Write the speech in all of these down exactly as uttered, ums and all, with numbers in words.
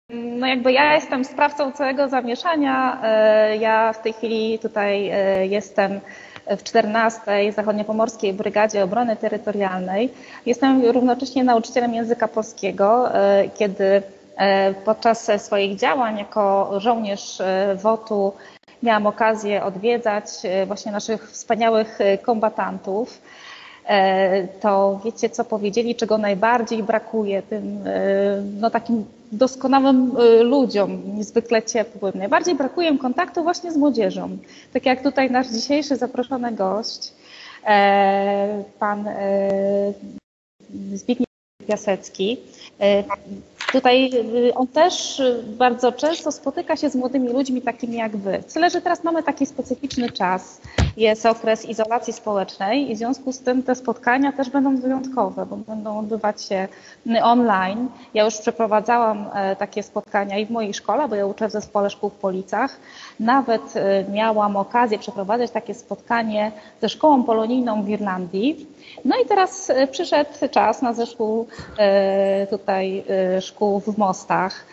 No jakby ja jestem sprawcą całego zamieszania. Ja w tej chwili tutaj jestem w czternastej Zachodniopomorskiej Brygadzie Obrony Terytorialnej. Jestem równocześnie nauczycielem języka polskiego, kiedy podczas swoich działań jako żołnierz wotu miałam okazję odwiedzać właśnie naszych wspaniałych kombatantów. To wiecie, co powiedzieli, czego najbardziej brakuje tym no, takim doskonałym ludziom, niezwykle ciepłym. Najbardziej brakuje im kontaktu właśnie z młodzieżą. Tak jak tutaj nasz dzisiejszy zaproszony gość, pan Zbigniew Piasecki. Tutaj on też bardzo często spotyka się z młodymi ludźmi takimi jak wy. Tyle, że teraz mamy taki specyficzny czas. Jest okres izolacji społecznej i w związku z tym te spotkania też będą wyjątkowe, bo będą odbywać się online. Ja już przeprowadzałam takie spotkania i w mojej szkole, bo ja uczę w Zespole Szkół w Policach. Nawet miałam okazję przeprowadzać takie spotkanie ze szkołą polonijną w Irlandii. No i teraz przyszedł czas na zespół tutaj szkół w Mostach.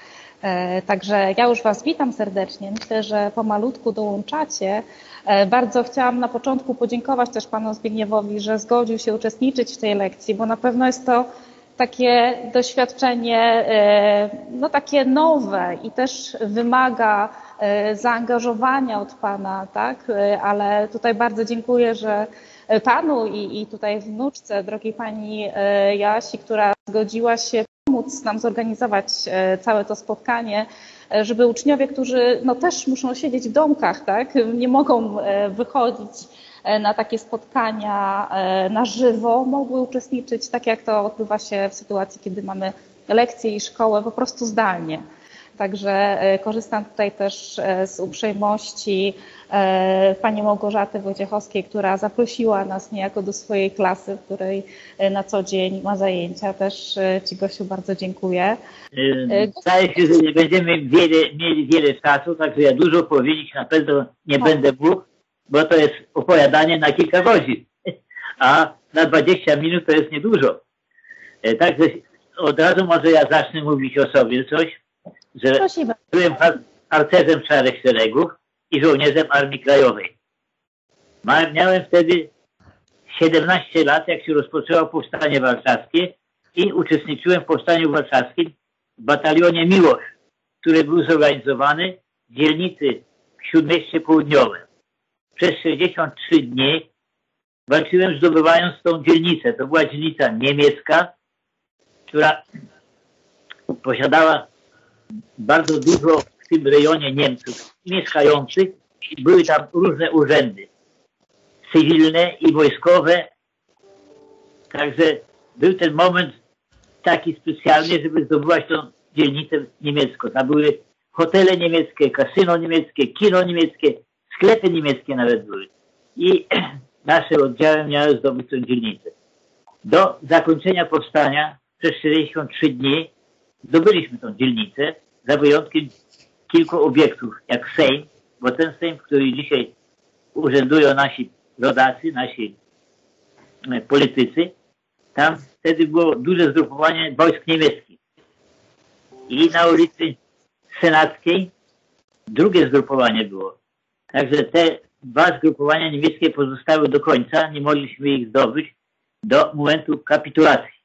Także ja już Was witam serdecznie. Myślę, że pomalutku dołączacie. Bardzo chciałam na początku podziękować też Panu Zbigniewowi, że zgodził się uczestniczyć w tej lekcji, bo na pewno jest to takie doświadczenie no takie nowe i też wymaga zaangażowania od Pana, tak? Ale tutaj bardzo dziękuję, że Panu i, i tutaj wnuczce, drogiej Pani Jasi, która zgodziła się pomóc nam zorganizować całe to spotkanie, żeby uczniowie, którzy no też muszą siedzieć w domkach, tak, nie mogą wychodzić na takie spotkania na żywo, mogły uczestniczyć tak, jak to odbywa się w sytuacji, kiedy mamy lekcje i szkołę po prostu zdalnie. Także korzystam tutaj też z uprzejmości pani Małgorzaty Wojciechowskiej, która zaprosiła nas niejako do swojej klasy, w której na co dzień ma zajęcia. Też Ci, Gosiu, bardzo dziękuję. Zdaje się, że nie będziemy wiele, mieli wiele czasu, także ja dużo powiedzieć na pewno nie tak. będę mógł, bo to jest opowiadanie na kilka godzin, a na dwadzieścia minut to jest niedużo. Także od razu może ja zacznę mówić o sobie coś, że Prosimy. byłem harcerzem Szarych Szeregów i żołnierzem Armii Krajowej. Miałem wtedy siedemnaście lat, jak się rozpoczęło Powstanie Warszawskie i uczestniczyłem w Powstaniu Warszawskim w batalionie Miłosz, który był zorganizowany w dzielnicy w Śródmieście Południowym. Przez sześćdziesiąt trzy dni walczyłem, zdobywając tą dzielnicę. To była dzielnica niemiecka, która posiadała bardzo dużo w tym rejonie Niemców mieszkających i były tam różne urzędy cywilne i wojskowe. Także był ten moment taki specjalny, żeby zdobywać tą dzielnicę niemiecką. Tam były hotele niemieckie, kasyno niemieckie, kino niemieckie, sklepy niemieckie nawet były. I nasze oddziały miały zdobyć tę dzielnicę. Do zakończenia powstania przez sześćdziesiąt trzy dni zdobyliśmy tą dzielnicę, za wyjątkiem kilku obiektów, jak Sejm, bo ten Sejm, w którym dzisiaj urzędują nasi rodacy, nasi politycy, tam wtedy było duże zgrupowanie wojsk niemieckich. I na ulicy Senackiej drugie zgrupowanie było. Także te dwa zgrupowania niemieckie pozostały do końca, nie mogliśmy ich zdobyć do momentu kapitulacji.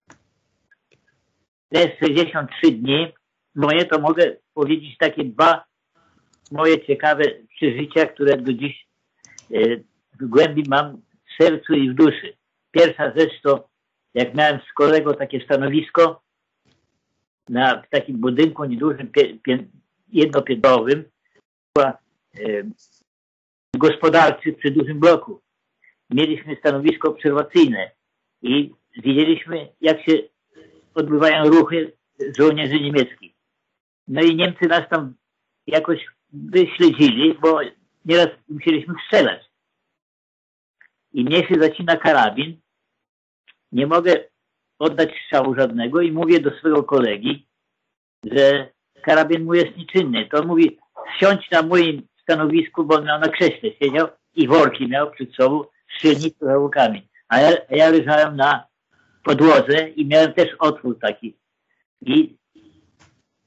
Te sześćdziesiąt trzy dni moje, to mogę powiedzieć takie dwa moje ciekawe przeżycia, które do dziś w głębi mam w sercu i w duszy. Pierwsza rzecz to, jak miałem z kolegą takie stanowisko na, w takim budynku niedużym, jednopiętrowym, była e, gospodarczy przy dużym bloku. Mieliśmy stanowisko obserwacyjne i widzieliśmy, jak się odbywają ruchy żołnierzy niemieckich. No i Niemcy nas tam jakoś wyśledzili, bo nieraz musieliśmy strzelać. I mnie się zacina karabin. Nie mogę oddać strzału żadnego i mówię do swojego kolegi, że karabin mój jest nieczynny. To on mówi, siądź na moim stanowisku, bo on miał na krześle siedział i worki miał przed sobą, strzelnicę za łukami. A ja, a ja leżałem na podłodze i miałem też otwór taki. I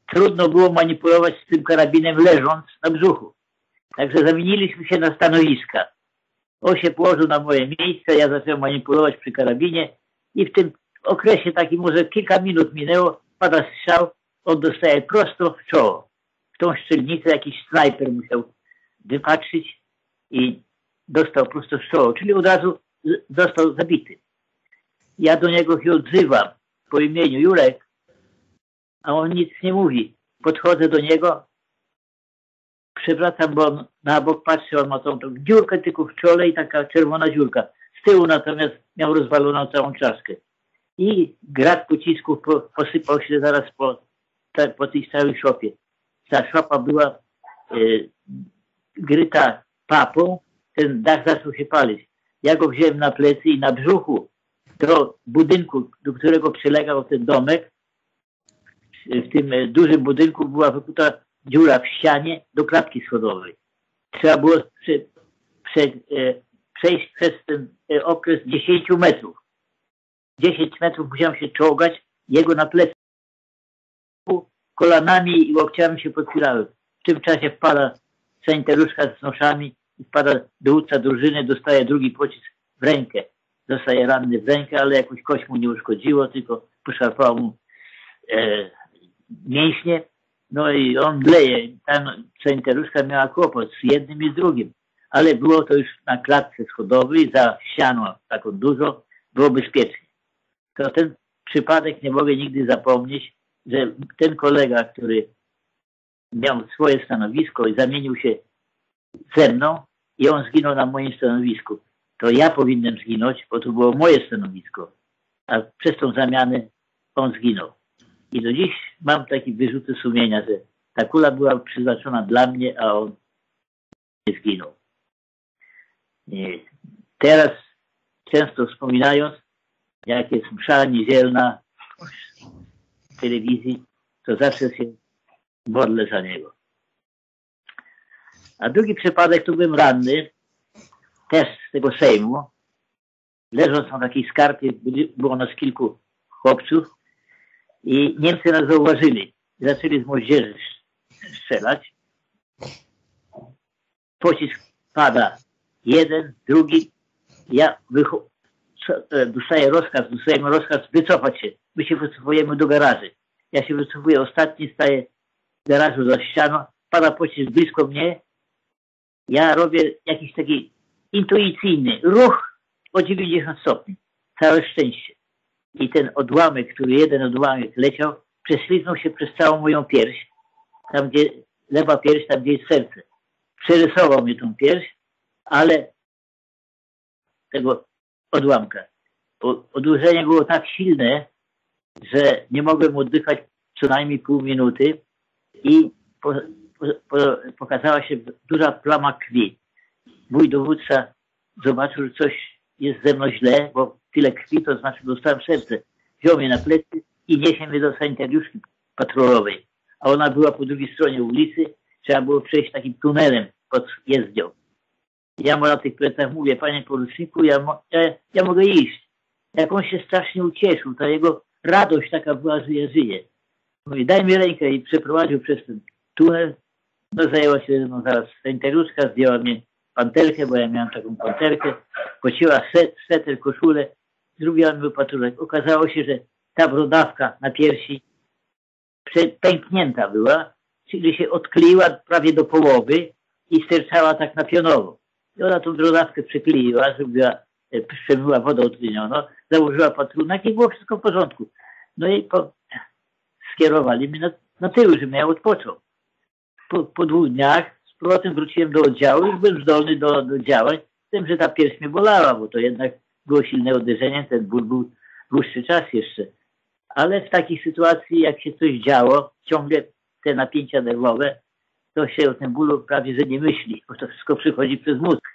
trudno było manipulować z tym karabinem leżąc na brzuchu. Także zamieniliśmy się na stanowiska. On się położył na moje miejsce, ja zacząłem manipulować przy karabinie i w tym okresie takim może kilka minut minęło, pada strzał, on dostaje prosto w czoło. W tą szczelnicę jakiś snajper musiał wypatrzyć i dostał prosto w czoło, czyli od razu został zabity. Ja do niego się odzywam po imieniu Jurek, a on nic nie mówi. Podchodzę do niego, przewracam, bo on na bok patrzy, on ma tą, tą dziurkę tylko w czole i taka czerwona dziurka. Z tyłu natomiast miał rozwaloną całą czaszkę. I grad pocisków po, posypał się zaraz po, ta, po tej całej szopie. Ta szopa była e, gryta papą, ten dach zaczął się palić. Ja go wziąłem na plecy i na brzuchu do budynku, do którego przylegał ten domek, w tym dużym budynku była wykuta dziura w ścianie do klatki schodowej. Trzeba było prze, prze, przejść przez ten okres dziesięciu metrów. dziesięć metrów musiałem się czołgać, jego na plecy kolanami i łokciami się podpierałem. W tym czasie wpada sanitariuszka z noszami i wpada dowódca drużyny, dostaje drugi pocisk w rękę. Zostaje ranny w rękę, ale jakoś kość mu nie uszkodziło, tylko poszarpało mu e, mięśnie. No i on leje. Tam sanitariuszka miała kłopot z jednym i z drugim. Ale było to już na klatce schodowej, za ścianą taką dużo, było bezpiecznie. To ten przypadek nie mogę nigdy zapomnieć, że ten kolega, który miał swoje stanowisko i zamienił się ze mną i on zginął na moim stanowisku, to ja powinienem zginąć, bo to było moje stanowisko, a przez tą zamianę on zginął. I do dziś mam takie wyrzuty sumienia, że ta kula była przeznaczona dla mnie, a on nie zginął. I teraz często wspominając, jak jest msza niedzielna w telewizji, to zawsze się modlę za niego. A drugi przypadek, tu byłem ranny, też z tego Sejmu. Leżąc na takiej skarpie, było nas kilku chłopców i Niemcy nas zauważyli. Zaczęli z moździerzy strzelać. Pocisk pada jeden, drugi. Ja dostaję rozkaz, dostajemy rozkaz wycofać się. My się wycofujemy do garaży. Ja się wycofuję ostatni, staję w garażu za ścianą. Pada pocisk blisko mnie. Ja robię jakiś taki intuicyjny ruch o dziewięćdziesiąt stopni. Całe szczęście. I ten odłamek, który jeden odłamek leciał, prześliznął się przez całą moją pierś. Tam, gdzie lewa pierś, tam, gdzie jest serce. Przerysował mnie tą pierś, ale tego odłamka. Odurzenie było tak silne, że nie mogłem oddychać co najmniej pół minuty i po, po, po, pokazała się duża plama krwi. Mój dowódca zobaczył, że coś jest ze mną źle, bo tyle krwi, to znaczy dostałem serce. Wziął mnie na plecy i niesie mnie do sanitariuszki patrolowej. A ona była po drugiej stronie ulicy. Trzeba było przejść takim tunelem pod jezdnią. Ja mu na tych plecach mówię, panie poruczniku, ja, mo ja, ja mogę iść. Jak on się strasznie ucieszył, ta jego radość taka była, że ja żyję. Mówi, daj mi rękę i przeprowadził przez ten tunel. No zajęła się no, zaraz sanitariuszka, zdjęła mnie panterkę, bo ja miałem taką panterkę, pocięła set, seter, koszulę, zrobiła mi opatrurek. Okazało się, że ta brodawka na piersi pęknięta była, czyli się odkleiła prawie do połowy i sterczała tak na pionowo. I ona tą brodawkę przykleiła, zrobiła, przemyła wodę odtlenioną, założyła patrunek i było wszystko w porządku. No i po, skierowali mnie na, na tył, żebym ja odpoczął. Po, po dwóch dniach z powrotem wróciłem do oddziału i byłem zdolny do, do działań, z tym, że ta pierś mnie bolała, bo to jednak było silne uderzenie, ten ból był dłuższy czas jeszcze. Ale w takiej sytuacji, jak się coś działo, ciągle te napięcia nerwowe, to się o tym bólu prawie że nie myśli, bo to wszystko przychodzi przez mózg.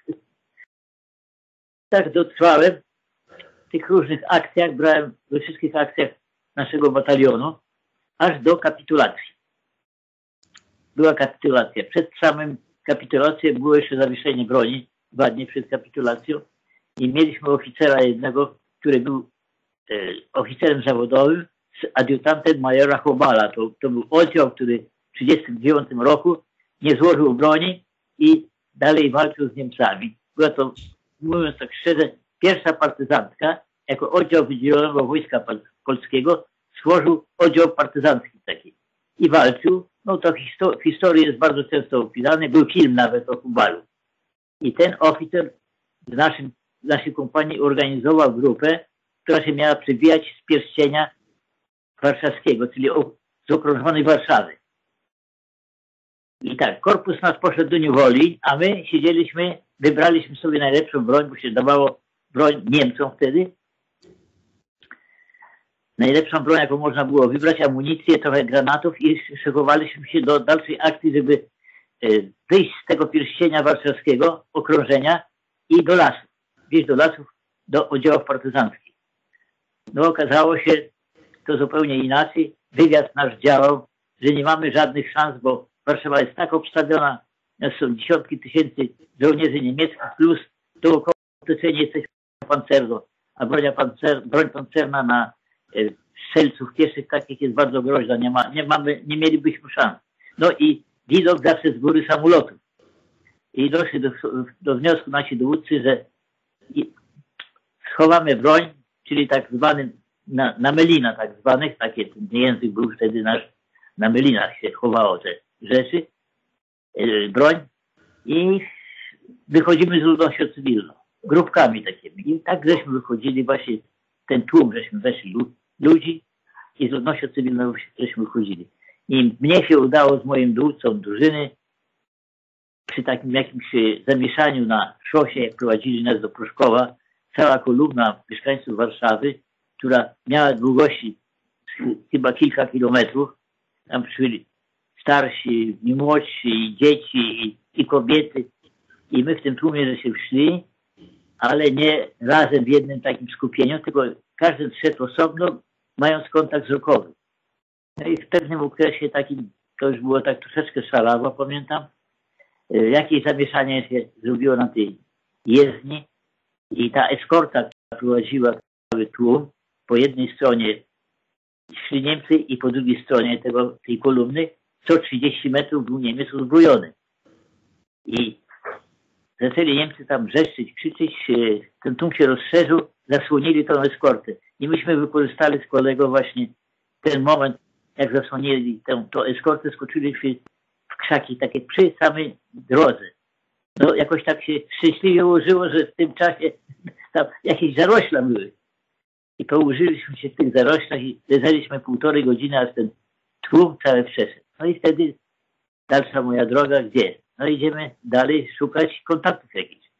Tak dotrwałem w tych różnych akcjach, brałem we wszystkich akcjach naszego batalionu, aż do kapitulacji. Była kapitulacja. Przed samym kapitulacją było jeszcze zawieszenie broni, dwa dni przed kapitulacją i mieliśmy oficera jednego, który był e, oficerem zawodowym, z adiutantem majora Chobala. To, to był oddział, który w tysiąc dziewięćset trzydziestym dziewiątym roku nie złożył broni i dalej walczył z Niemcami. Była to, mówiąc tak szczerze, pierwsza partyzantka, jako oddział wydzielonego wojska polskiego, stworzył oddział partyzancki taki. I walczył. No to w historii jest bardzo często opisany. Był film nawet o Chobalu. I ten oficer w naszym, w naszej kompanii organizował grupę, która się miała przebijać z pierścienia warszawskiego, czyli z okrążonej Warszawy. I tak, korpus nas poszedł do niewoli, a my siedzieliśmy, wybraliśmy sobie najlepszą broń, bo się dawało broń Niemcom wtedy. Najlepszą broń, jaką można było wybrać, amunicję, trochę granatów i szykowaliśmy się do dalszej akcji, żeby wyjść z tego pierścienia warszawskiego, okrążenia i do lasu. Gdzieś do lasów, do oddziałów partyzanckich. No okazało się to zupełnie inaczej. Wywiad nasz działał, że nie mamy żadnych szans, bo Warszawa jest tak obstawiona, są dziesiątki tysięcy żołnierzy niemieckich, plus dookoła otoczenie coś pancernego, a broń, pancer, broń pancerna na e, strzelców pieszych takich jest bardzo groźna, nie, ma, nie, mamy, nie mielibyśmy szans. No i widok zawsze z góry samolotów. I doszli do, do wniosku nasi dowódcy, że schowamy broń, czyli tak zwanym na, na melina tak zwanych, takie ten język był wtedy nasz, na melinach się chowało te rzeczy, yy, broń i wychodzimy z ludnością cywilną, grupkami takimi. I tak żeśmy wychodzili, właśnie ten tłum, żeśmy weszli ludzi i z ludnością cywilną żeśmy wychodzili. I mnie się udało z moim dowódcą drużyny przy takim jakimś zamieszaniu na szosie, jak prowadzili nas do Pruszkowa, cała kolumna mieszkańców Warszawy, która miała długości chyba kilka kilometrów. Tam przyszli starsi, i młodsi, i dzieci, i, i kobiety. I my w tym tłumie, że się wszli, ale nie razem w jednym takim skupieniu, tylko każdy szedł osobno, mając kontakt wzrokowy. No i w pewnym okresie takim, to już było tak troszeczkę szalawo, pamiętam, jakieś zamieszanie się zrobiło na tej jezdni i ta eskorta, która prowadziła cały tłum, po jednej stronie szli Niemcy i po drugiej stronie tego, tej kolumny co trzydzieści metrów był Niemiec uzbrojony. I zaczęli Niemcy tam wrzeszczyć, krzyczeć, ten tłum się rozszerzył, zasłonili tą eskortę. I myśmy wykorzystali z kolegą właśnie ten moment, jak zasłonili tę, tę eskortę, skoczyliśmy w krzaki takie przy samej drodze. No jakoś tak się szczęśliwie ułożyło, że w tym czasie tam jakieś zarośla były. I położyliśmy się w tych zaroślach i leżeliśmy półtorej godziny, aż ten tłum cały przeszedł. No i wtedy dalsza moja droga, gdzie? No idziemy dalej szukać kontaktów jakichś.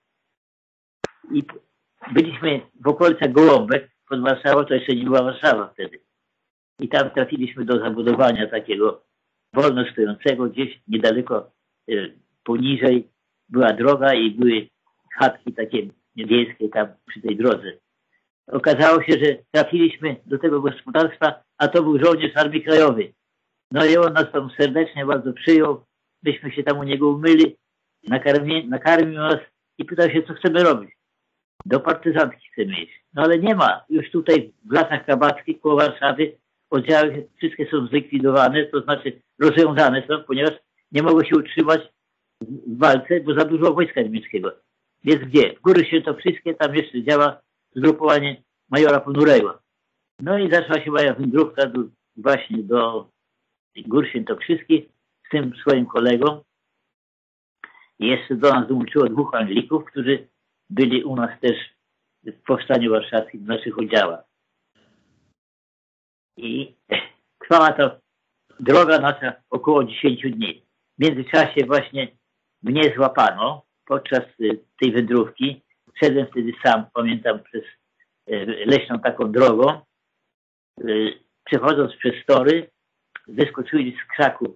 I byliśmy w okolicach Gołąbek pod Warszawą, to jeszcze nie była Warszawa wtedy. I tam trafiliśmy do zabudowania takiego wolno stojącego, gdzieś niedaleko y, poniżej była droga i były chatki takie niebieskie tam przy tej drodze. Okazało się, że trafiliśmy do tego gospodarstwa, a to był żołnierz Armii Krajowej. No i on nas tam serdecznie bardzo przyjął. Myśmy się tam u niego umyli, nakarmi, nakarmił nas i pytał się, co chcemy robić. Do partyzantki chcemy iść. No ale nie ma. Już tutaj w Lasach Kabackich koło Warszawy oddziały wszystkie są zlikwidowane, to znaczy rozwiązane są, ponieważ nie mogły się utrzymać w walce, bo za dużo wojska niemieckiego. Więc gdzie? W Góry Świętokrzyskie, tam jeszcze działa zgrupowanie majora Ponurego. No i zaczęła się moja wędrówka do, właśnie do Gór Świętokrzyskich z tym swoim kolegą. I jeszcze do nas dołączyło dwóch Anglików, którzy byli u nas też w Powstaniu Warszawskim w naszych oddziałach. I trwała to droga nasza około dziesięciu dni. W międzyczasie właśnie mnie złapano podczas tej wędrówki. Szedłem wtedy sam, pamiętam, przez leśną taką drogą. Przechodząc przez tory, wyskoczyli z krzaków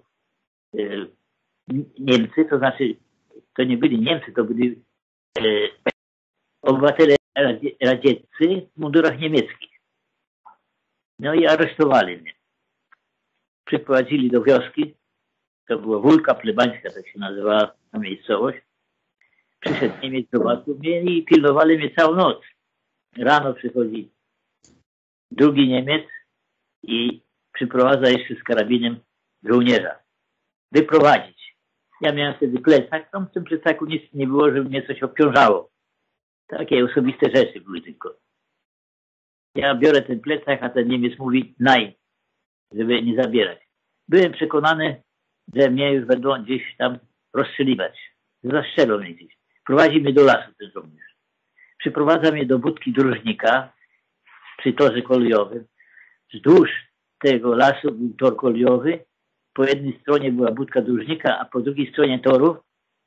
Niemcy, to znaczy to nie byli Niemcy, to byli obywatele radzieccy w mundurach niemieckich. No i aresztowali mnie. Przyprowadzili do wioski, to była Wólka Plebańska, tak się nazywała ta miejscowość. Przyszedł Niemiec, zobaczył mnie i pilnowali mnie całą noc. Rano przychodzi drugi Niemiec, i przyprowadza jeszcze z karabinem żołnierza. Wyprowadzić. Ja miałem wtedy plecak, tam w tym plecaku nic nie było, żeby mnie coś obciążało. Takie osobiste rzeczy były tylko. Ja biorę ten plecak, a ten Niemiec mówi naj, żeby nie zabierać. Byłem przekonany, że mnie już będą gdzieś tam rozstrzeliwać. Zastrzelą mnie gdzieś. Prowadzi mnie do lasu ten żołnierz. Przyprowadza mnie do budki dróżnika przy torze kolejowym. Wzdłuż tego lasu był tor kolejowy. Po jednej stronie była budka dróżnika, a po drugiej stronie toru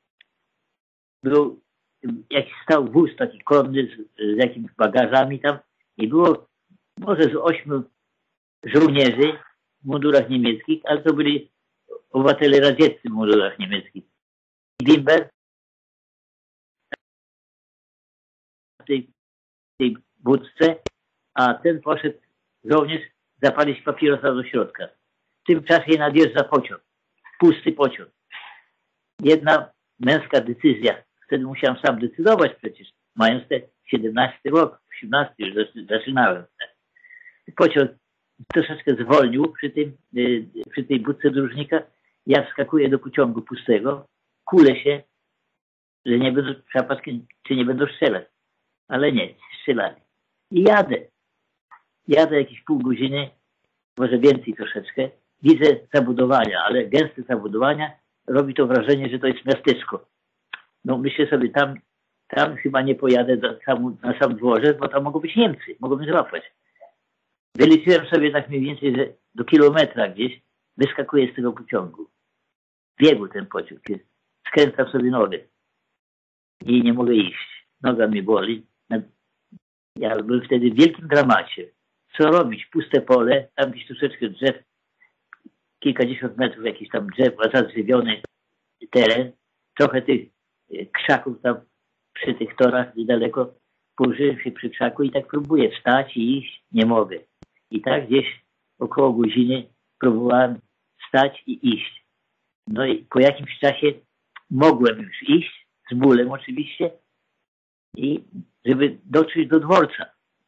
był jakiś stał wóz taki konny z, z jakimiś bagażami tam i było może z ośmiu żołnierzy w mundurach niemieckich, ale to byli obywatele radzieccy w mundurach niemieckich. Dimber w tej, tej budce, a ten poszedł żołnierz zapalić papierosa do środka. W tym czasie nadjeżdża pociąg. Pusty pociąg. Jedna męska decyzja. Wtedy musiałem sam decydować przecież. Mając te siedemnasty rok, osiemnasty już zaczynałem. Pociąg troszeczkę zwolnił przy, tym, przy tej budce dróżnika. Ja wskakuję do pociągu pustego. Kulę się, że nie będą, czy nie będą strzelać. Ale nie, strzelali. I jadę. Jadę jakieś pół godziny, może więcej troszeczkę. Widzę zabudowania, ale gęste zabudowania. Robi to wrażenie, że to jest miasteczko. No myślę sobie, tam, tam chyba nie pojadę do, sam, na sam dworzec, bo tam mogą być Niemcy, mogą mnie złapać. Wyliczyłem sobie tak mniej więcej, że do kilometra gdzieś wyskakuję z tego pociągu. W biegu ten pociąg jest. Skręcam sobie nogę i nie mogę iść. Noga mi boli. Ja byłem wtedy w wielkim dramacie. Co robić? Puste pole, tam gdzieś troszeczkę drzew, kilkadziesiąt metrów jakiś tam drzew, zadrzewiony teren, trochę tych krzaków tam przy tych torach niedaleko. Położyłem się przy krzaku i tak próbuję wstać i iść, nie mogę. I tak gdzieś około godziny próbowałem wstać i iść. No i po jakimś czasie mogłem już iść, z bólem oczywiście, i żeby dotrzeć do dworca.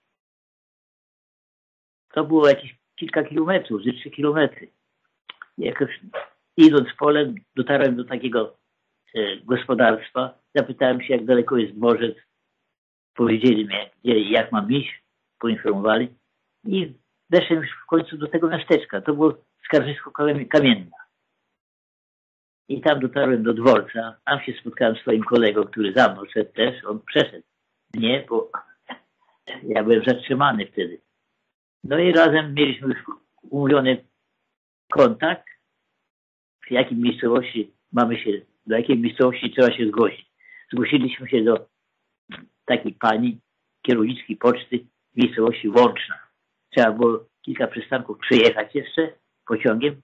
To było jakieś kilka kilometrów, ze trzy kilometry. Jakoś idąc polem dotarłem do takiego e, gospodarstwa. Zapytałem się, jak daleko jest dworzec. Powiedzieli mi, gdzie i jak mam iść. Poinformowali. I weszłem już w końcu do tego miasteczka. To było Skarżysko-Kamienna. I tam dotarłem do dworca. Tam się spotkałem z swoim kolegą, który za mną szedł też. On przeszedł mnie, bo ja byłem zatrzymany wtedy. No i razem mieliśmy już umówiony kontakt, w jakiej miejscowości mamy się, do jakiej miejscowości trzeba się zgłosić. Zgłosiliśmy się do takiej pani, kierowniczki poczty w miejscowości Łączna. Trzeba było kilka przystanków przejechać jeszcze pociągiem.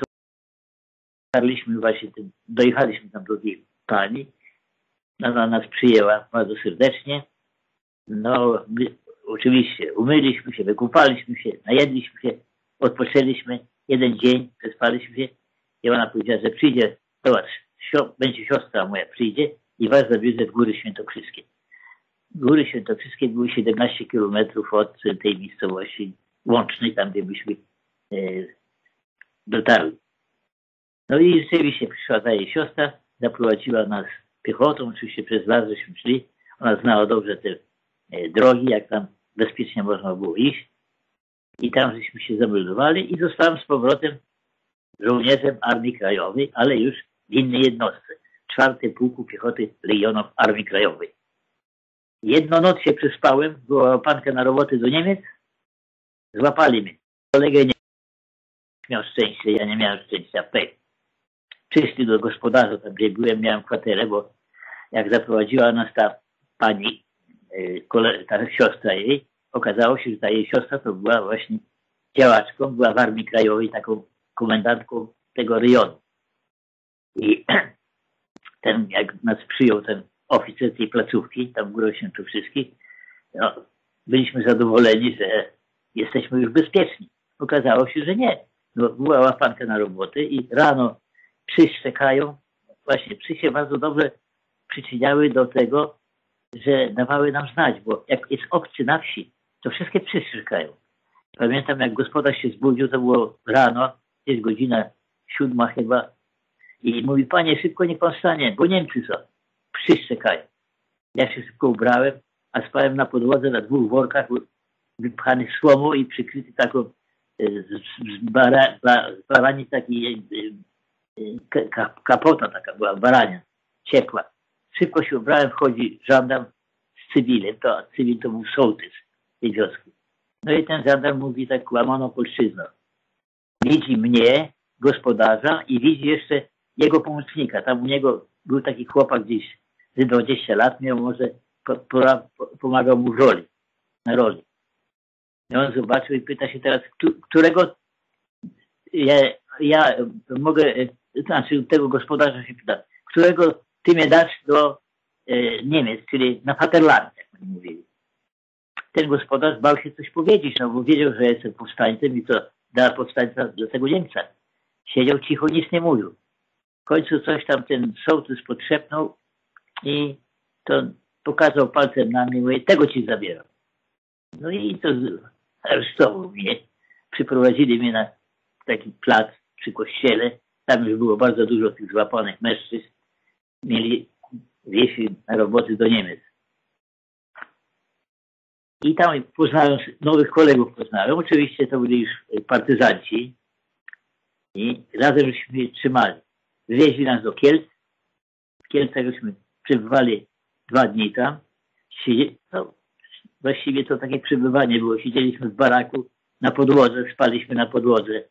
Dotarliśmy właśnie tym, dojechaliśmy tam do tej pani. Ona nas przyjęła bardzo serdecznie. No, my, oczywiście umyliśmy się, wykupaliśmy się, najedliśmy się, odpoczęliśmy jeden dzień, przespaliśmy się i ona powiedziała, że przyjdzie, zobacz, sio, będzie siostra moja przyjdzie i was zawiezie w Góry Świętokrzyskie. Góry Świętokrzyskie były siedemnaście kilometrów od tej miejscowości Łącznej, tam gdzie byśmy e, dotarli. No i rzeczywiście przyszła ta jej siostra, zaprowadziła nas piechotą, oczywiście przez las żeśmy szli. Ona znała dobrze te e, drogi, jak tam bezpiecznie można było iść. I tam żeśmy się zameldowali i zostałem z powrotem żołnierzem Armii Krajowej, ale już w innej jednostce. Czwartym Pułku Piechoty Legionów Armii Krajowej. Jedną noc się przespałem, była łapanka na roboty do Niemiec. Złapali mnie. Kolega nie miał szczęścia, ja nie miałem szczęścia. Pech. Przyszli do gospodarza, tam gdzie byłem, miałem kwaterę, bo jak zaprowadziła nas ta pani, ta siostra jej, okazało się, że ta jej siostra to była właśnie działaczką, była w Armii Krajowej, taką komendantką tego rejonu. I ten, jak nas przyjął ten oficer tej placówki, tam w Górach Świętokrzyskich, no, byliśmy zadowoleni, że jesteśmy już bezpieczni. Okazało się, że nie. No, była łapanka na roboty i rano psy szczekają. Właśnie psy się bardzo dobrze przyczyniały do tego, że dawały nam znać, bo jak jest obcy na wsi, to wszystkie psy szczekają. Pamiętam, jak gospodarz się zbudził, to było rano, jest godzina siódma chyba. I mówi, panie, szybko niech pan wstanie, bo Niemcy są. Wszyscy czekają. Ja się szybko ubrałem, a spałem na podłodze na dwóch workach wypchanych słomą i przykryty taką z, z, bara, z barani takiej kapota taka była, barania, ciepła. Szybko się ubrałem, wchodzi żandarm z cywilem, to cywil to był sołtys tej wioski. No i ten żandarm mówi tak łamaną polszczyzną. Widzi mnie, gospodarza, i widzi jeszcze jego pomocnika. Tam u niego był taki chłopak gdzieś z dwudziestu lat, miał może, po, po, pomagał mu w roli, na roli. I on zobaczył i pyta się teraz, którego ja, ja mogę, znaczy tego gospodarza się pyta, którego ty mnie dasz do e, Niemiec, czyli na Vaterland, jak oni mówili. Ten gospodarz bał się coś powiedzieć, no bo wiedział, że jestem powstańcem i co da powstańca dla tego Niemca. Siedział cicho, nic nie mówił. W końcu coś tam ten sołtys podszepnął i to pokazał palcem na mnie, mówi, tego ci zabieram. No i to aresztował mnie. Przyprowadzili mnie na taki plac przy kościele. Tam już było bardzo dużo tych złapanych mężczyzn. Mieli wieści na roboty do Niemiec. I tam poznałem nowych kolegów, poznałem. Oczywiście to byli już partyzanci. I razem żeśmy trzymali. Wieźli nas do Kielc. W Kielcach żeśmy przebywali dwa dni tam. Siedzie... No, właściwie to takie przebywanie było. Siedzieliśmy w baraku na podłodze, spaliśmy na podłodze.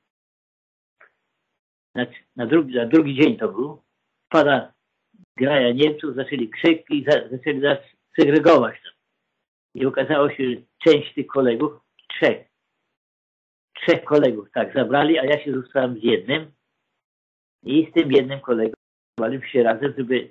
Na, na, drugi, na drugi dzień to był. Pada graja Niemców, zaczęli krzyki, za, zaczęli nas segregować tam. I okazało się, że część tych kolegów, trzech, trzech kolegów tak zabrali, a ja się zostałem z jednym. I z tym jednym kolegą baliśmy się razem, żeby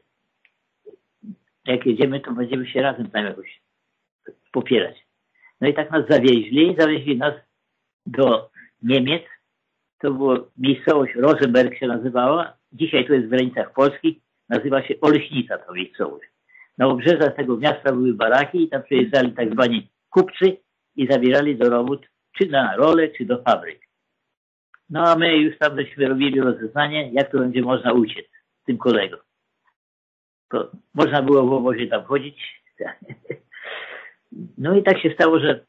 jak jedziemy, to będziemy się razem tam jakoś popierać. No i tak nas zawieźli, zawieźli nas do Niemiec. To była miejscowość Rosenberg się nazywała. Dzisiaj to jest w granicach Polski. Nazywa się Oleśnica ta miejscowość. Na obrzeżach tego miasta były baraki i tam przyjeżdżali tak zwani kupcy i zabierali do robót czy na role, czy do fabryk. No a my już tam żeśmy robili rozeznanie, jak to będzie można uciec z tym kolegą. To można było w obozie tam chodzić. No i tak się stało, że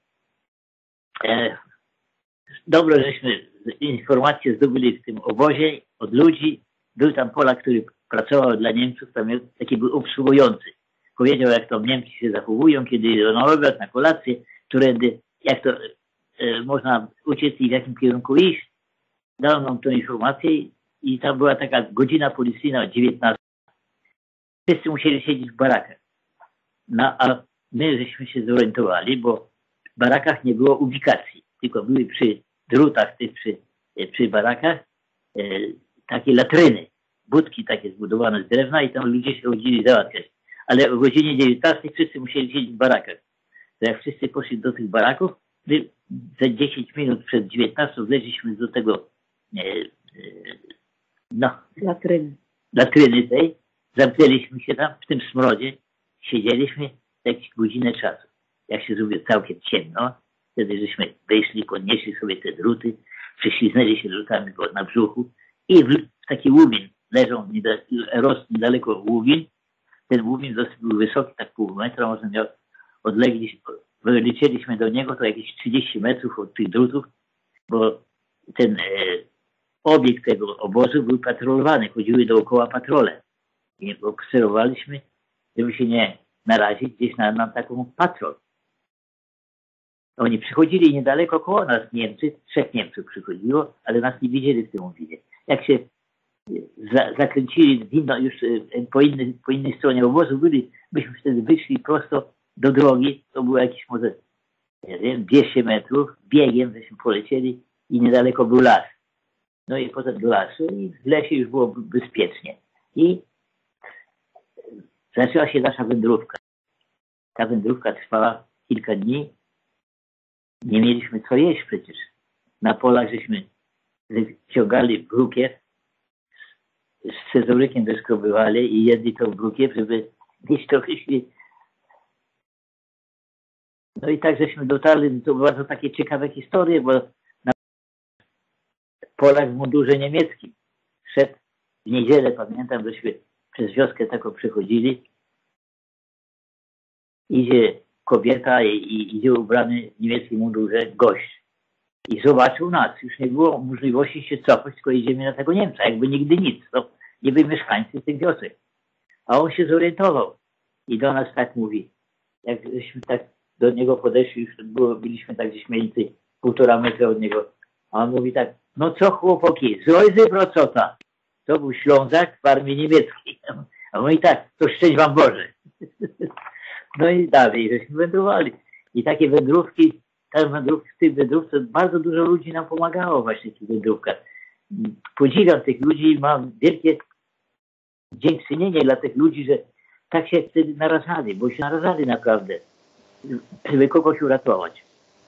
e, dobrze, żeśmy informacje zdobyli w tym obozie od ludzi. Był tam Polak, który pracował dla Niemców, tam taki był obsługujący. Powiedział, jak to Niemcy się zachowują, kiedy idą na obiad, na kolację, którędy, jak to e, można uciec i w jakim kierunku iść. Dał nam tę informację i tam była taka godzina policyjna o dziewiętnastej. Wszyscy musieli siedzieć w barakach. No a my żeśmy się zorientowali, bo w barakach nie było ubikacji, tylko były przy drutach, tych przy, przy barakach e, takie latryny, budki takie zbudowane z drewna i tam ludzie się chodzili załatwiać. Ale o godzinie dziewiętnastej wszyscy musieli siedzieć w barakach. To jak wszyscy poszli do tych baraków, my za dziesięć minut przed dziewiętnastą wleźliśmy do tego e, e, no, latryny. latryny tej, zamknęliśmy się tam w tym smrodzie, siedzieliśmy jakieś godzinę czasu. Jak się zrobiło całkiem ciemno, wtedy żeśmy wejszli, podnieśli sobie te druty, prześliznęli się drutami na brzuchu i w, w taki łubin leżą, rosł niedaleko łubin. Ten łubin dosyć był wysoki, tak pół metra, może miał odległość, wyliczyliśmy do niego to jakieś trzydzieści metrów od tych drutów, bo ten e, obiekt tego obozu był patrolowany, chodziły dookoła patrole. I obserwowaliśmy, żeby się nie narazić gdzieś na, na taką patrol. Oni przychodzili niedaleko koło nas Niemcy, trzech Niemców przychodziło, ale nas nie widzieli w tym łowinie. Jak się za, zakręcili inno, już po, inny, po innej stronie obozu byli, myśmy wtedy wyszli prosto do drogi, to było jakieś może, nie wiem, dwieście metrów, biegiem żeśmy polecieli i niedaleko był las. No i potem do lasu i w lesie już było bezpiecznie. I zaczęła się nasza wędrówka. Ta wędrówka trwała kilka dni. Nie mieliśmy co jeść przecież. Na polach żeśmy wyciągali brukiew, z scyzorykiem doskrobywali i jedli to brukiew, żeby gdzieś trochę się... No i tak żeśmy dotarli, to były to takie ciekawe historie, bo na Polak w mundurze niemieckim szedł w niedzielę, pamiętam, żeśmy przez wioskę taką przechodzili. Idzie kobieta i, i idzie ubrany w niemieckim mundurze gość. I zobaczył nas. Już nie było możliwości się cofać, tylko idziemy na tego Niemca. Jakby nigdy nic. To niby mieszkańcy tych wiosek. A on się zorientował. I do nas tak mówi. Jak żeśmy tak do niego podeszli, już było, byliśmy tak gdzieś mniej więcej półtora metra od niego. A on mówi tak, no co chłopaki, zojzy procota. To był Ślązak w armii niemieckiej. A mówi tak, to szczęść wam Boże. No i dalej, żeśmy wędrowali. I takie wędrówki, te wędrówki, w tych wędrówce bardzo dużo ludzi nam pomagało właśnie w tych wędrówkach. Podziwiam tych ludzi i mam wielkie dziękczynienie dla tych ludzi, że tak się wtedy narażali, bo się narażali naprawdę, żeby kogoś uratować.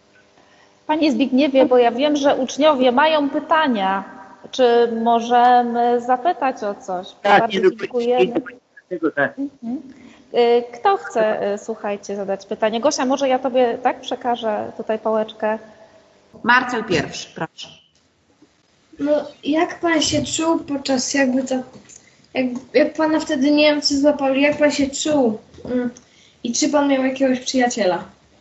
Panie Zbigniewie, bo ja wiem, że uczniowie mają pytania. Czy możemy zapytać o coś? Tak, Bardzo nie dziękujemy. Tego, tak. Mhm. Kto chce, słuchajcie, zadać pytanie? Gosia, może ja tobie tak przekażę tutaj pałeczkę. Marcel pierwszy, proszę. No, jak pan się czuł podczas jakby to, jak, jak pana wtedy Niemcy złapali, jak pan się czuł? Mm. I czy pan miał jakiegoś przyjaciela?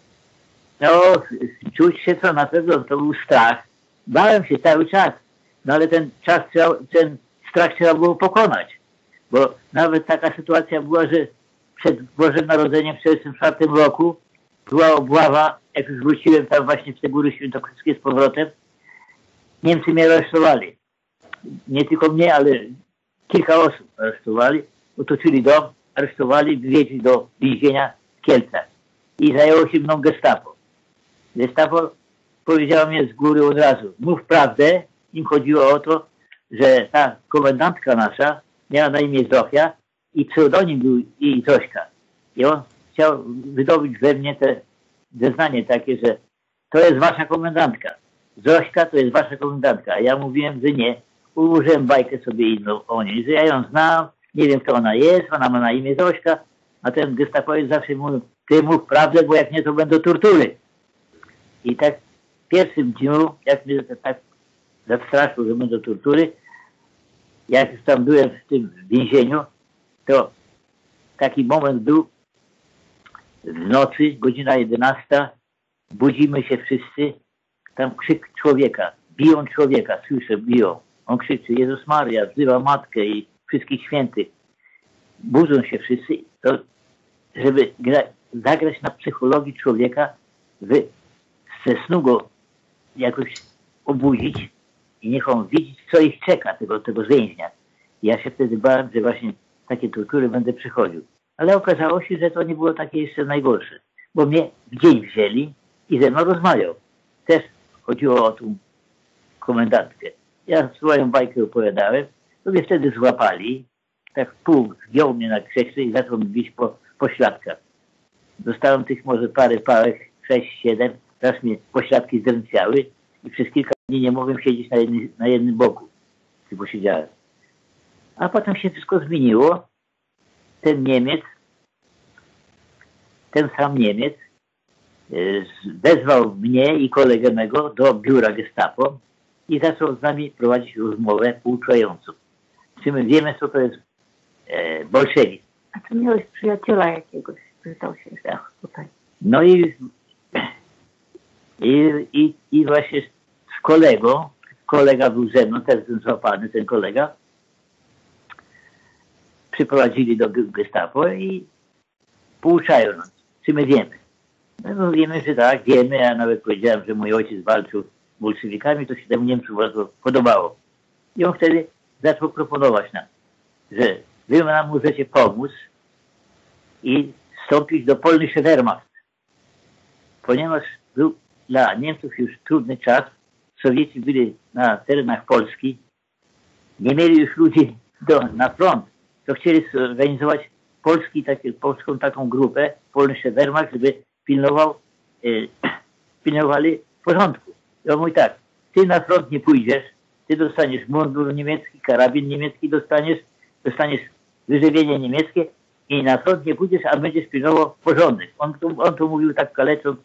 No, czuć się co, na pewno to był strach. Bałem się cały czas, no ale ten czas, ten strach trzeba było pokonać. Bo nawet taka sytuacja była, że przed Bożym Narodzeniem w tysiąc dziewięćset czterdziestym czwartym roku była obława, jak już wróciłem tam właśnie w te góry świętokrzyskie z powrotem. Niemcy mnie aresztowali. Nie tylko mnie, ale kilka osób aresztowali. Otoczyli dom, aresztowali, wywieźli do więzienia w Kielcach. I zajęło się mną gestapo. Gestapo powiedziało mnie z góry od razu, mów prawdę. Im chodziło o to, że ta komendantka nasza miała na imię Zosia i pseudonim był jej Zośka. I on chciał wydobyć we mnie te zeznanie takie, że to jest wasza komendantka. Zośka to jest wasza komendantka. A ja mówiłem, że nie. Ułożyłem bajkę sobie inną o niej, że ja ją znam, nie wiem kto ona jest, ona ma na imię Zośka, a ten gestapowiec zawsze mówił, ty mów prawdę, bo jak nie, to będą tortury. I tak w pierwszym dniu, jak mnie tak zastraszył, że będą tortury, jak już tam byłem w tym więzieniu, to taki moment był w nocy, godzina jedenasta, budzimy się wszyscy, tam krzyk człowieka, biją człowieka, słyszę, biją. On krzyczy, Jezus Maria, wzywa matkę i wszystkich świętych. Budzą się wszyscy, to, żeby gra, zagrać na psychologii człowieka, wy, ze snu go jakoś obudzić i niech on widzi, co ich czeka, tego, tego więźnia. Ja się wtedy bałem, że właśnie takie tortury będę przychodził. Ale okazało się, że to nie było takie jeszcze najgorsze, bo mnie w dzień wzięli i ze mną rozmawiał. Też chodziło o tą komendantkę. Ja swoją bajkę opowiadałem, to mnie wtedy złapali, tak w pół wziął mnie na krzesło i zaczął mi bić po, po śladkach. Dostałem tych może parę pałek, sześć, siedem, teraz mnie pośladki zdrętwiały i przez kilka dni nie mogłem siedzieć na, jedny, na jednym boku, tylko siedziałem. A potem się wszystko zmieniło. Ten Niemiec, ten sam Niemiec wezwał mnie i kolegę mego do biura Gestapo i zaczął z nami prowadzić rozmowę pouczającą. Czy my wiemy, co to jest e, bolszewizm. A czy miałeś przyjaciela jakiegoś? Pytał się, ach, tutaj. No i, i, i, i właśnie z kolegą, kolega był ze mną, też ten złapany, ten kolega, przyprowadzili do Gestapo i pouczają nas, czy my wiemy. No wiemy, że tak, wiemy, ja nawet powiedziałem, że mój ojciec walczył z bolszewikami, to się temu Niemcom bardzo podobało. I on wtedy zaczął proponować nam, że wy nam możecie pomóc i wstąpić do Polnische Wehrmacht. Ponieważ był dla Niemców już trudny czas, Sowieci byli na terenach Polski, nie mieli już ludzi do, na front, to chcieli zorganizować Polski, takie, polską taką grupę, Polnische Wehrmacht, żeby pilnował, e, pilnowali porządku. I on mówi tak, ty na front nie pójdziesz, ty dostaniesz mundur niemiecki, karabin niemiecki dostaniesz, dostaniesz wyżywienie niemieckie i na front nie pójdziesz, a będziesz pilnował porządek. On to, on to mówił tak kalecząc,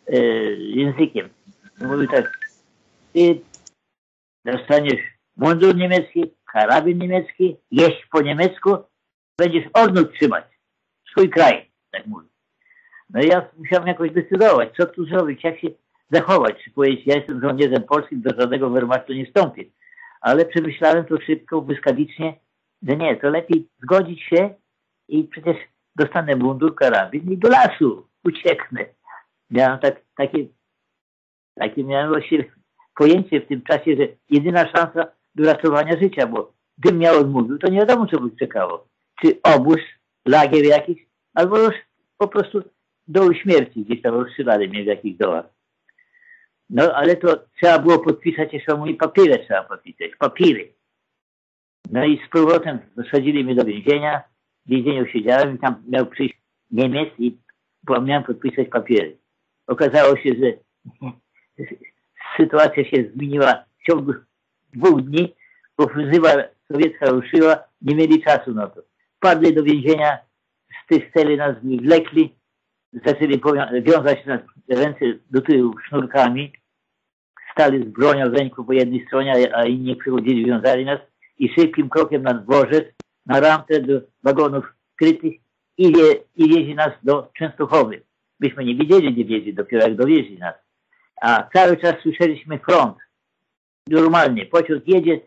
e, językiem. Mówił tak, ty dostaniesz mundur niemiecki, karabin niemiecki, jeść po niemiecku, będziesz odnóg trzymać swój kraj, tak mówi. No i ja musiałem jakoś decydować, co tu zrobić, jak się zachować. Czy powiedzieć, ja jestem żołnierzem polskim, do żadnego Wehrmachtu nie wstąpię. Ale przemyślałem to szybko, błyskawicznie, że nie, to lepiej zgodzić się i przecież dostanę mundur, karabin i do lasu ucieknę. Miałem tak, takie, takie miałem właśnie pojęcie w tym czasie, że jedyna szansa do ratowania życia, bo gdybym miał odmówił, to nie wiadomo, co by czekało. Czy obóz, lagier jakiś, albo już po prostu doł śmierci, gdzieś tam rozstrzelali mnie w jakichś dołach. No, ale to trzeba było podpisać jeszcze mój papiery, trzeba podpisać, papiry. No i z powrotem zasadzili mnie do więzienia, w więzieniu siedziałem i tam miał przyjść Niemiec i miałem podpisać papiery. Okazało się, że sytuacja się zmieniła w ciągu dwóch dni, ofensywa sowiecka ruszyła, nie mieli czasu na to. Wpadli do więzienia, z tych celi nas wlekli, zaczęli wiązać nas ręce do tyłu sznurkami, stali z bronią w ręku po jednej stronie, a inni przychodzili, wiązali nas i szybkim krokiem na dworzec, na rampę do wagonów krytych i, wie, i wiezie nas do Częstochowy. Myśmy nie wiedzieli, gdzie wiezie, dopiero jak dowieźli nas. A cały czas słyszeliśmy front. Normalnie, pociąg jedzie,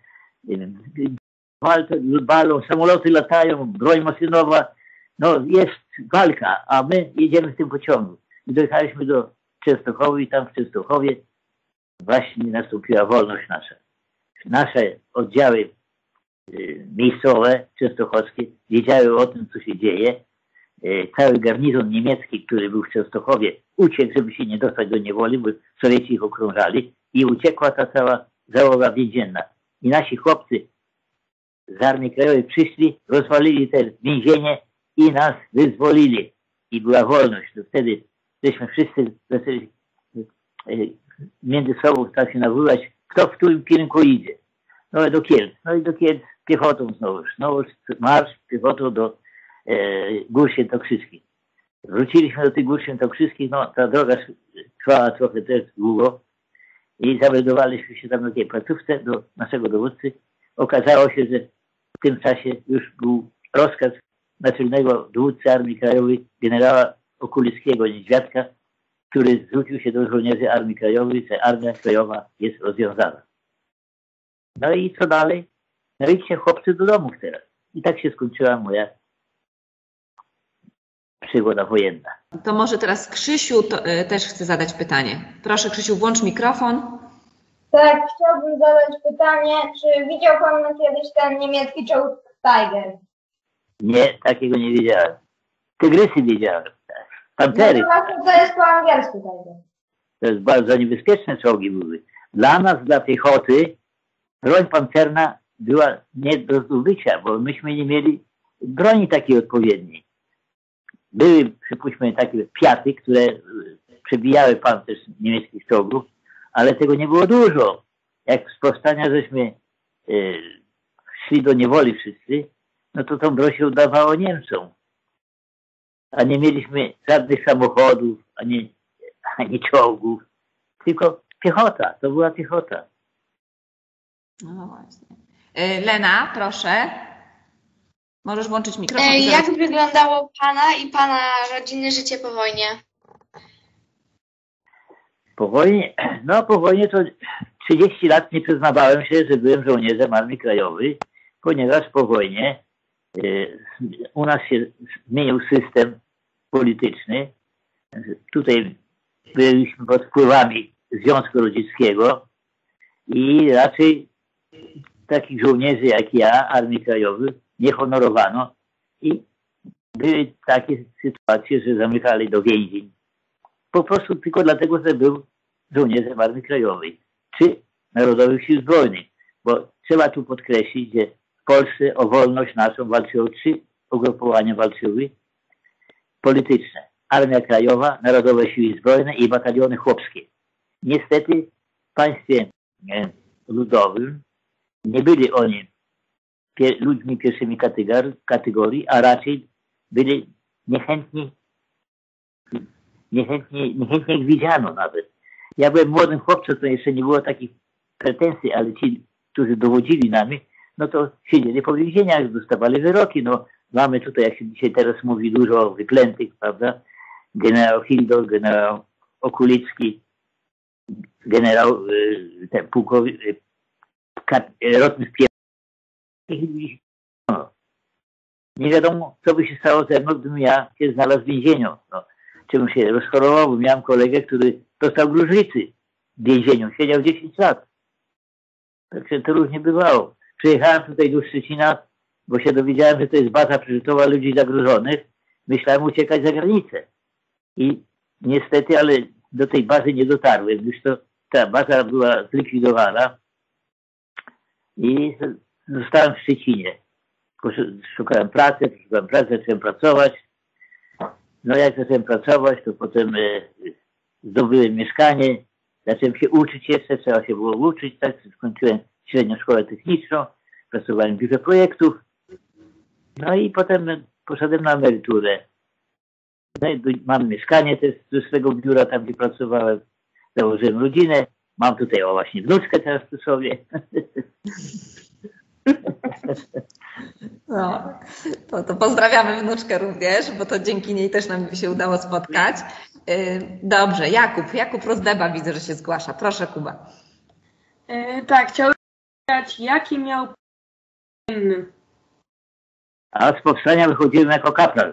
balą, samoloty latają, broń maszynowa, no jest walka, a my jedziemy w tym pociągu. I dojechaliśmy do Częstochowy i tam w Częstochowie właśnie nastąpiła wolność nasza. Nasze oddziały y, miejscowe, częstochowskie, wiedziały o tym, co się dzieje. Y, cały garnizon niemiecki, który był w Częstochowie, uciekł, żeby się nie dostać do niewoli, bo Sowieci ich okrążali i uciekła ta cała załoga więzienna. I nasi chłopcy z Armii Krajowej przyszli, rozwalili te więzienie i nas wyzwolili. I była wolność. To wtedy żeśmy wszyscy zaczęli y, między sobą tak się nawoływać, kto w którym kierunku idzie. No i do Kielc. No i do Kielc piechotą znowu. Znowu marsz piechotą do e, Gór Świętokrzyskich. Wróciliśmy do tych Gór Świętokrzyskich, no ta droga trwała trochę też długo i zameldowaliśmy się tam na tej placówce do naszego dowódcy. Okazało się, że w tym czasie już był rozkaz naczelnego dowódcy Armii Krajowej, generała Okulickiego Niedźwiadka, który zwrócił się do żołnierzy Armii Krajowej, że Armia Krajowa jest rozwiązana. No i co dalej? No idźcie chłopcy do domów teraz. I tak się skończyła moja przygoda wojenna. To może teraz Krzysiu to, y, też chce zadać pytanie. Proszę Krzysiu, włącz mikrofon. Tak, chciałbym zadać pytanie, czy widział Pan kiedyś ten niemiecki czołg Tiger? Nie, takiego nie wiedziałem. Tygrysy wiedziałem. Pantery. No właśnie to jest po angielsku Tiger. To jest bardzo niebezpieczne czołgi były. Dla nas, dla piechoty, broń pancerna była nie do zdobycia, bo myśmy nie mieli broni takiej odpowiedniej. Były, przypuśćmy, takie piaty, które przebijały pancerz niemieckich czołgów, ale tego nie było dużo. Jak z powstania żeśmy e, szli do niewoli wszyscy, no to tą broń się udawało Niemcom. A nie mieliśmy żadnych samochodów, ani, ani czołgów, tylko piechota, to była piechota. No właśnie. Lena, proszę. Możesz włączyć mikrofon. E, jak wyglądało Pana i Pana rodziny życie po wojnie? Po wojnie, no po wojnie to trzydzieści lat nie przyznawałem się, że byłem żołnierzem Armii Krajowej, ponieważ po wojnie y, u nas się zmienił system polityczny. Tutaj byliśmy pod wpływami Związku Radzieckiego i raczej takich żołnierzy jak ja, Armii Krajowej, nie honorowano i były takie sytuacje, że zamykali do więzień. Po prostu tylko dlatego, że był żołnierzem Armii Krajowej czy Narodowych Sił Zbrojnych. Bo trzeba tu podkreślić, że w Polsce o wolność naszą walczyły trzy ugrupowania walczyły polityczne. Armia Krajowa, Narodowe Siły Zbrojne i bataliony chłopskie. Niestety w państwie ludowym nie byli oni pier ludźmi pierwszymi kategorii, kategorii, a raczej byli niechętni niechętnie, niechętnie ich widziano nawet. Ja byłem młodym chłopcem, to jeszcze nie było takich pretensji, ale ci, którzy dowodzili nami, no to siedzieli po więzieniach, dostawali wyroki. No, mamy tutaj, jak się dzisiaj teraz mówi, dużo wyklętych, prawda? Generał Hildo, generał Okulicki, generał ten pułkownik, rotnych pierdolów. No. Nie wiadomo, co by się stało ze mną, gdybym ja się znalazł w więzieniu. No. Czym się rozchorował, bo miałem kolegę, który dostał gruźlicy w więzieniu, siedział dziesięć lat. Także to różnie bywało. Przyjechałem tutaj do Szczecina, bo się dowiedziałem, że to jest baza przeżytowa ludzi zagrożonych. Myślałem uciekać za granicę. I niestety, ale do tej bazy nie dotarłem, już to ta baza była zlikwidowana i zostałem w Szczecinie. Szukałem pracy, szukałem pracy, zacząłem pracować. No jak zacząłem pracować, to potem e, zdobyłem mieszkanie, zacząłem się uczyć jeszcze, trzeba się było uczyć, tak, skończyłem średnią szkołę techniczną, pracowałem w biurze projektów, no i potem poszedłem na emeryturę. No i mam mieszkanie też ze swego biura, tam gdzie pracowałem, założyłem rodzinę, mam tutaj o właśnie wnuczkę teraz przy sobie. No, to, to pozdrawiamy wnuczkę również, bo to dzięki niej też nam się udało spotkać. Dobrze, Jakub, Jakub Rozdeba widzę, że się zgłasza. Proszę, Kuba. Yy, tak, chciałbym zapytać, jaki miał inny? A z powstania wychodziłem jako kapral.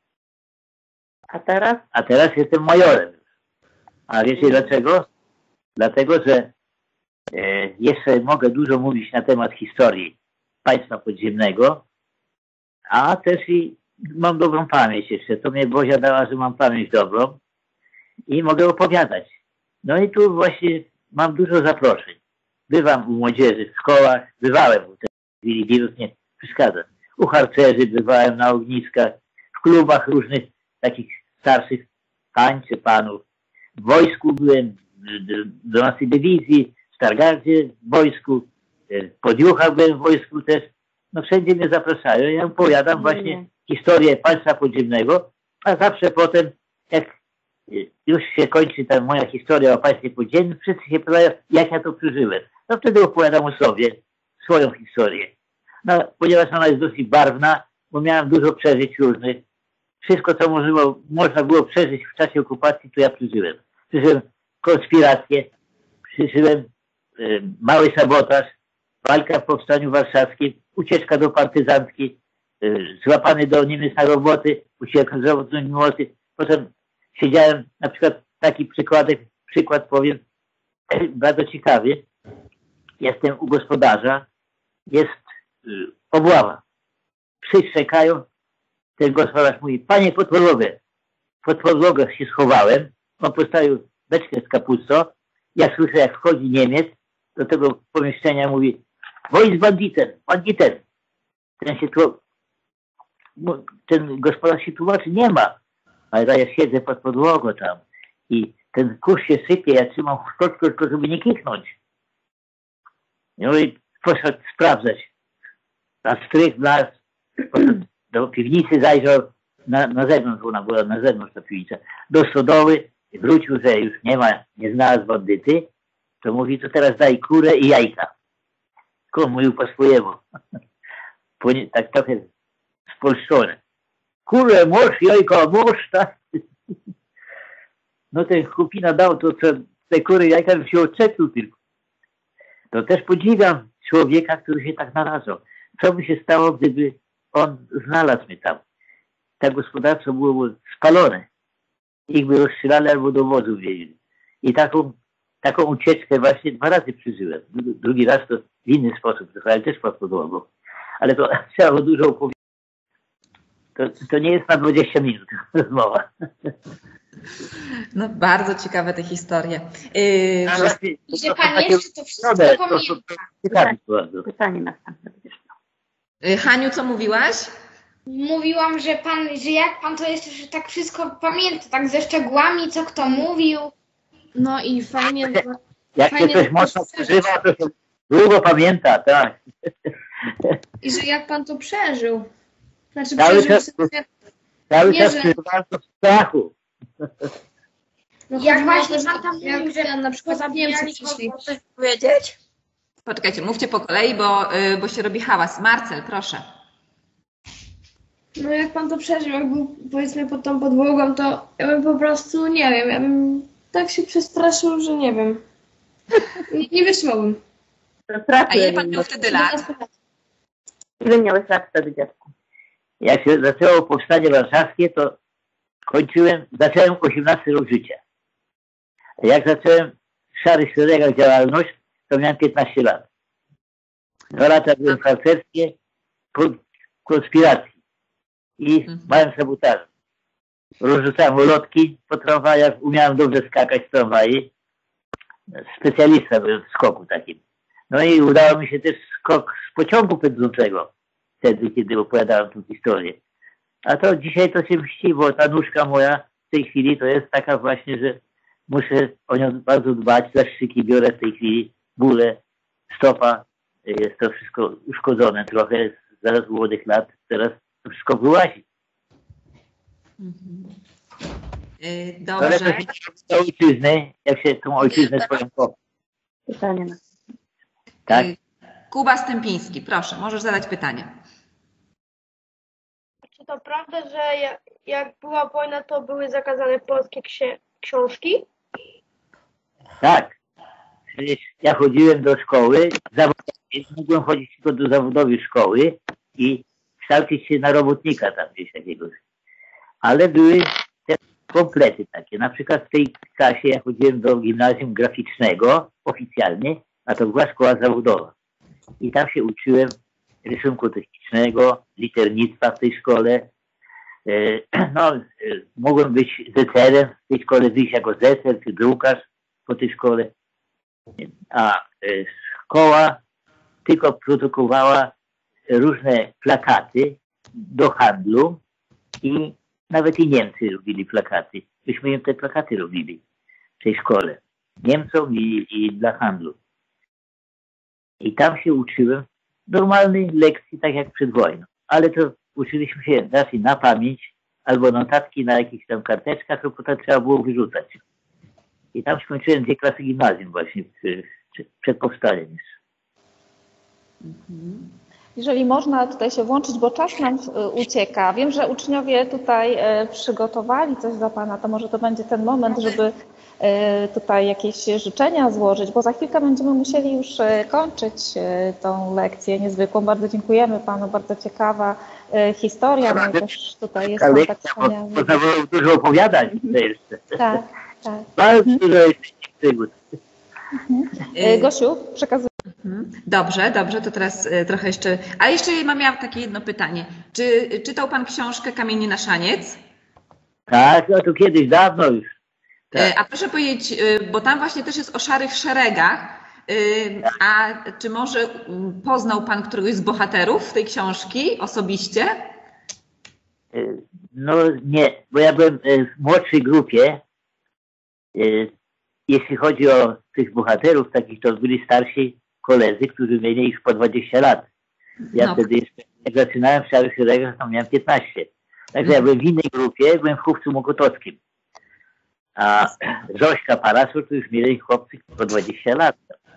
A teraz? A teraz jestem majorem. A wiecie dlaczego? Dlatego, że e, jeszcze mogę dużo mówić na temat historii państwa podziemnego, a też i mam dobrą pamięć jeszcze. To mnie Bozia dała, że mam pamięć dobrą i mogę opowiadać. No i tu właśnie mam dużo zaproszeń. Bywam u młodzieży w szkołach, bywałem, bo ten wirus nie przeszkadza. U harcerzy bywałem na ogniskach, w klubach różnych takich starszych pań czy panów. W wojsku byłem, do naszej dywizji, w Stargardzie w wojsku, w Podjuchach byłem w wojsku też. No wszędzie mnie zapraszają. Ja opowiadam właśnie historię państwa podziemnego, a zawsze potem, jak już się kończy ta moja historia o państwie podziemnym, wszyscy się pytają, jak ja to przeżyłem. No wtedy opowiadam o sobie, swoją historię. No, ponieważ ona jest dosyć barwna, bo miałem dużo przeżyć różnych. Wszystko, co możliwe, można było przeżyć w czasie okupacji, to ja przeżyłem. Przeżyłem konspirację, przeżyłem y, mały sabotaż, walka w Powstaniu Warszawskim, ucieczka do partyzantki, y, złapany do Niemiec na roboty, uciekłem z roboty do Niemiec. Potem siedziałem, na przykład taki przykładek, przykład powiem, bardzo ciekawy. Jestem u gospodarza, jest y, obława. Psy szczekają, ten gospodarz mówi, panie, pod podłogę. Pod podłogę się schowałem, on postawił beczkę z kapustą, ja słyszę, jak wchodzi Niemiec, do tego pomieszczenia mówi, wo jest banditem, banditem. Ten się tu, ten gospodarz się tłumaczy, nie ma. Ale ja siedzę pod podłogą tam i ten kurz się sypie, ja trzymam chusteczkę, tylko żeby nie kichnąć. No i poszedł sprawdzać. A strych las, do piwnicy zajrzał, na, na zewnątrz, ona była na zewnątrz ta piwnica, do stodoły, wrócił, że już nie ma, nie znalazł bandyty, to mówi, to teraz daj kurę i jajka. Tylko mówił po swojemu. Tak trochę spolszczone. Kurę, mąż, jajka, mąż, tak? No ten chłopina dał to, co te kury, jajka, bym się odczepił tylko. To też podziwiam człowieka, który się tak narażał. Co by się stało, gdyby on znalazł mnie tam? To gospodarstwo było spalone. Ich by rozstrzelali albo do wozu wieźli. I taką, taką ucieczkę właśnie dwa razy przeżyłem. Drugi raz to w inny sposób, ale też pod podłogą. Ale to trzeba było dużo opowiedzieć. To, to nie jest na dwadzieścia minut rozmowa. No bardzo ciekawe te historie. Yy, że, że pan jeszcze to wszystko pamięta. Pytanie następne. Haniu, co mówiłaś? Mówiłam, że pan, że jak pan to jeszcze że tak wszystko pamięta, tak ze szczegółami, co kto mówił. No i fajnie. Jak fajnie się coś mocno przeżywa, to się długo pamięta, tak. I że jak pan to przeżył. Znaczy Cały przeżył czas, sobie... cały nie, czas że... przeżywałem to w strachu. No, Jak chodzi mi o właśnie to, że pan tam jak mówił, że na przykład Niemcy pozabijali, przyszli. coś powiedzieć? Poczekajcie, mówcie po kolei, bo, y, bo się robi hałas. Marcel, proszę. No jak pan to przeżył, jak był powiedzmy pod tą podłogą, to ja bym po prostu, nie wiem, ja bym tak się przestraszył, że nie wiem. Nie, nie wytrzymałbym. A ile pan miał wtedy lat? Ile miałeś lat wtedy, dziecku? Jak się zaczęło powstanie warszawskie, to kończyłem, zacząłem osiemnasty rok życia. A jak zacząłem w szarych szeregach działalność, to miałem piętnaście lat. Dwa lata byłem w harcerstwie po konspiracji i Mhm. małym sabotażem. Rozrzucałem ulotki po tramwajach, umiałem dobrze skakać z tramwaji. Specjalista byłem w skoku takim. No i udało mi się też skok z pociągu pędzącego wtedy, kiedy opowiadałem tę historię. A to dzisiaj to się mści, bo ta nóżka moja w tej chwili to jest taka właśnie, że muszę o nią bardzo dbać. Zastrzyki biorę w tej chwili, bóle, stopa. Jest to wszystko uszkodzone trochę zaraz młodych lat. Teraz to wszystko wyłazi. Mhm. Y, Ale Dobrze. to się do ojczyzny, jak się tą ojczyznę swoją kocha. Pytanie na Tak? Y, Kuba Stępiński, proszę, możesz zadać pytanie. Czy to prawda, że jak, jak była wojna, to były zakazane polskie ksi- książki? Tak. Przecież ja chodziłem do szkoły, zawodowej, mogłem chodzić tylko do zawodowej szkoły i kształcić się na robotnika tam gdzieś jakiegoś. Ale były te komplety takie. Na przykład w tej klasie ja chodziłem do gimnazjum graficznego oficjalnie, a to była szkoła zawodowa. I tam się uczyłem rysunku technicznego, liternictwa w tej szkole. No, mogłem być zecerem w tej szkole, wyjść jako zecer czy drukarz po tej szkole. A szkoła tylko produkowała różne plakaty do handlu i nawet i Niemcy robili plakaty. Myśmy im te plakaty robili w tej szkole. Niemcom i, i dla handlu. I tam się uczyłem normalnej lekcji, tak jak przed wojną. Ale to uczyliśmy się raczej na pamięć albo notatki na jakichś tam karteczkach, to potem trzeba było wyrzucać. I tam skończyłem dwie klasy gimnazjum właśnie przed powstaniem. Jeżeli można tutaj się włączyć, bo czas nam ucieka. Wiem, że uczniowie tutaj przygotowali coś dla Pana, to może to będzie ten moment, żeby tutaj jakieś życzenia złożyć, bo za chwilkę będziemy musieli już kończyć tą lekcję niezwykłą. Bardzo dziękujemy Panu, bardzo ciekawa historia, no też tutaj jest Pan tak wspaniały. Można było dużo opowiadać jeszcze. Tak, tak. Bardzo dużo jest przygód. Gosiu, przekazuję. Dobrze, dobrze, to teraz trochę jeszcze... A jeszcze mam miałam takie jedno pytanie. Czy czytał Pan książkę Kamienie na szaniec? Tak, no to kiedyś, dawno już. Tak. A proszę powiedzieć, bo tam właśnie też jest o szarych szeregach, a czy może poznał Pan któregoś z bohaterów tej książki osobiście? No nie, bo ja byłem w młodszej grupie. Jeśli chodzi o tych bohaterów, takich to byli starsi koledzy, którzy mieli ich po dwadzieścia lat. Ja no. wtedy jeszcze, jak zaczynałem w szarych szeregach, to miałem piętnaście. Także ja byłem w innej grupie, byłem w Chówcu Mokotowskim. A Zośka Parasol to już mieli chłopcy po dwadzieścia lat.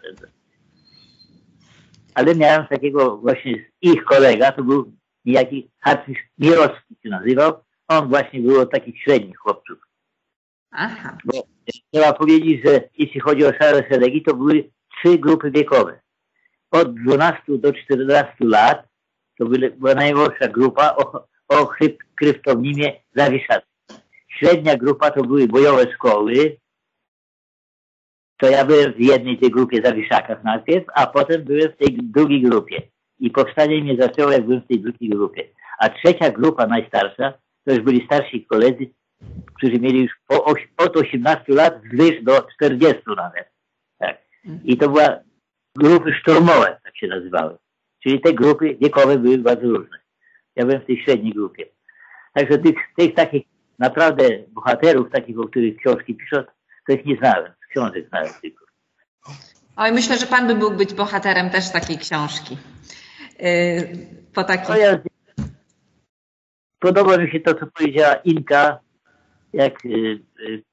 Ale miałem takiego właśnie ich kolega, to był niejaki harcerz Mirowski się nazywał. On właśnie był od takich średnich chłopców. Aha. Bo trzeba powiedzieć, że jeśli chodzi o szare szeregi, to były trzy grupy wiekowe. Od dwunastu do czternastu lat to była najmłodsza grupa o, o kryptonimie Zawiszacy. Średnia grupa to były bojowe szkoły. To ja byłem w jednej tej grupie Zawiszakach najpierw, a potem byłem w tej drugiej grupie. I powstanie mnie zaczęło, jak byłem w tej drugiej grupie. A trzecia grupa, najstarsza, to już byli starsi koledzy, którzy mieli już po, od osiemnastu lat wzwyż do czterdziestu nawet. Tak. I to była grupy szturmowe, tak się nazywały. Czyli te grupy wiekowe były bardzo różne. Ja byłem w tej średniej grupie. Także tych, tych takich naprawdę bohaterów, takich, o których książki piszą, to ich nie znałem. Z książek znałem tylko. Oj, myślę, że Pan by mógł być bohaterem też takiej książki. Yy, po takiej... No ja, podoba mi się to, co powiedziała Inka, jak y, y,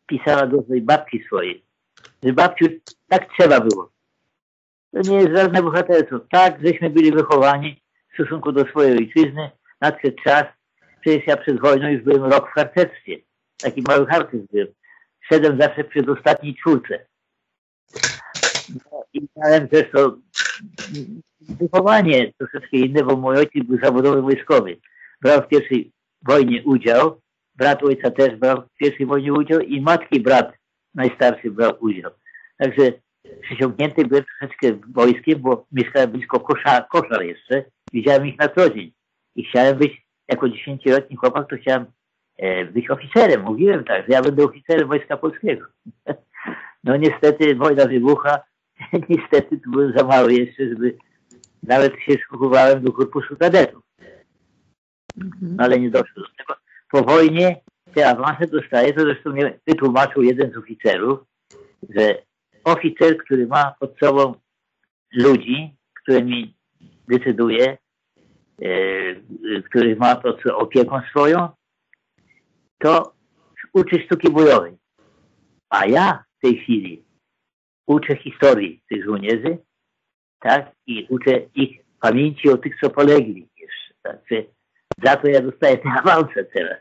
pisała do swojej babci swojej, że babciu, tak trzeba było. To nie jest żadne bohaterstwo. Tak, żeśmy byli wychowani w stosunku do swojej ojczyzny. Nadszedł czas. Przecież ja przed wojną już byłem rok w harcerstwie. Taki mały harcerz byłem. Szedłem zawsze przed ostatniej czwórce. No, i miałem też to wychowanie troszeczkę inne, bo mój ojciec był zawodowy wojskowy. Brał w pierwszej wojnie udział. Brat ojca też brał w pierwszej wojnie udział i matki brat najstarszy brał udział. Także przysiągnięty byłem troszeczkę wojskiem, bo mieszkałem blisko kosza, koszar jeszcze. Widziałem ich na co dzień. I chciałem być, jako dziesięcioletni chłopak, to chciałem e, być oficerem. Mówiłem tak, że ja będę oficerem Wojska Polskiego. No niestety wojna wybucha. Niestety tu byłem za mały jeszcze, żeby nawet się szukowałem do korpusu kadetów. No ale nie doszło do tego. Po wojnie te awanse dostaję, to zresztą mnie wytłumaczył jeden z oficerów, że oficer, który ma pod sobą ludzi, którymi decyduje, e, który ma pod opieką swoją, to uczy sztuki bojowej. A ja w tej chwili uczę historii tych żołnierzy, tak, i uczę ich pamięci o tych, co polegli jeszcze. Tak, za to ja dostaję te awanse teraz.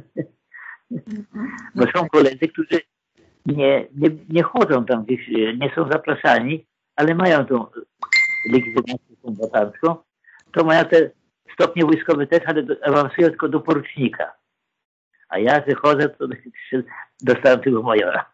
Bo są koledzy, którzy nie, nie, nie chodzą tam gdzieś, nie są zapraszani, ale mają tą legitymację kombatancką, to mają te stopnie wojskowe też, ale awansują tylko do porucznika. A ja, że chodzę, to dostałem tego majora.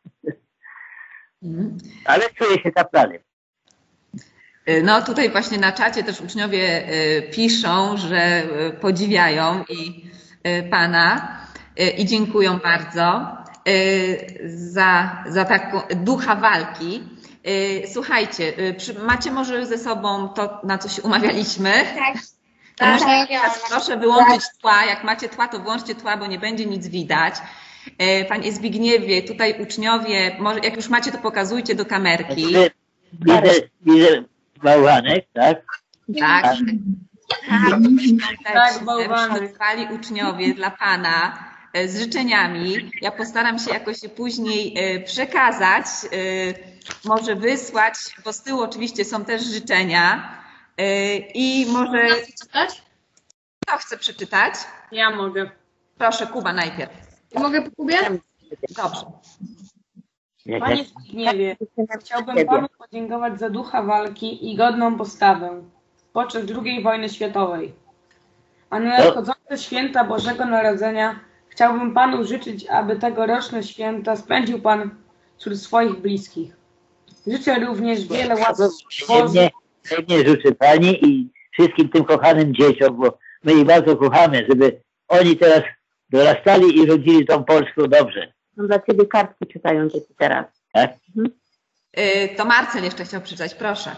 Ale czuję się kaplanem. No tutaj właśnie na czacie też uczniowie piszą, że podziwiają i Pana i dziękują bardzo za, za taką ducha walki. Słuchajcie, macie może ze sobą to, na co się umawialiśmy? Tak. To Tak, może ja teraz proszę wyłączyć tła. Jak macie tła, to włączcie tła, bo nie będzie nic widać. Panie Zbigniewie, tutaj uczniowie, może jak już macie, to pokazujcie do kamerki. Widzę, widzę bałwanek, tak? Tak. Tak, Tak, bałwanek. przygotowali uczniowie dla Pana z życzeniami. Ja postaram się jakoś później przekazać, może wysłać, bo z tyłu oczywiście są też życzenia. I może... Kto chce przeczytać? Ja mogę. Proszę, Kuba najpierw. Mogę po Kubie? Dobrze. Panie Zbigniewie, chciałbym Panu podziękować za ducha walki i godną postawę podczas drugiej wojny światowej. A na nadchodzące święta Bożego Narodzenia chciałbym Panu życzyć, aby tegoroczne święta spędził Pan wśród swoich bliskich. Życzę również wiele łask Bożych. Pewnie życzę Pani i wszystkim tym kochanym dzieciom, bo my ich bardzo kochamy, żeby oni teraz dorastali i rodzili tą Polską dobrze. No dla Ciebie kartki czytają dzieci teraz. Tak? Mhm. To Marcel jeszcze chciał przeczytać, proszę.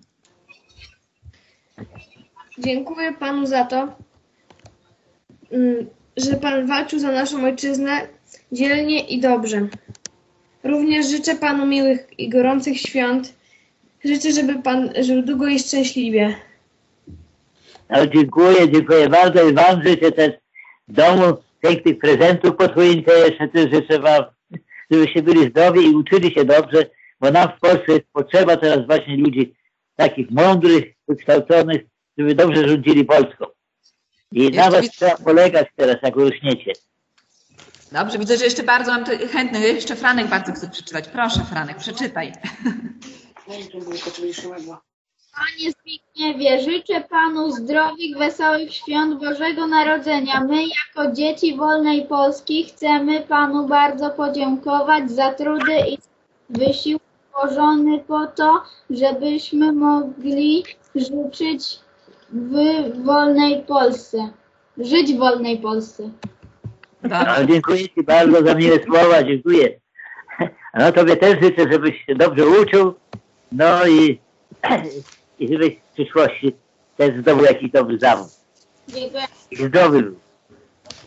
Dziękuję Panu za to, że Pan walczył za naszą ojczyznę dzielnie i dobrze. Również życzę Panu miłych i gorących świąt. Życzę, żeby Pan żył długo i szczęśliwie. No, dziękuję, dziękuję bardzo i Wam życzę też w domu pięknych prezentów pod choinkę. Jeszcze też życzę Wam, żebyście byli zdrowi i uczyli się dobrze, bo nam w Polsce jest potrzeba teraz właśnie ludzi takich mądrych, wykształconych, żeby dobrze rządzili Polską. I Jeszcze nawet widzę... trzeba polegać teraz, jak rośniecie. Dobrze, widzę, że jeszcze bardzo mam chętnych. Jeszcze Franek bardzo chce przeczytać. Proszę, Franek, przeczytaj. Panie Zbigniewie, życzę Panu zdrowych, wesołych świąt Bożego Narodzenia. My, jako dzieci wolnej Polski, chcemy Panu bardzo podziękować za trudy i wysiłek włożony po to, żebyśmy mogli życzyć w wolnej Polsce. Żyć w wolnej Polsce. No, dziękuję Ci bardzo za miłe słowa, dziękuję. No Tobie też życzę, żebyś się dobrze uczył, no i, i żebyś w przyszłości też zdobył jakiś dobry zawód. Dziękuję. I zdrowy był.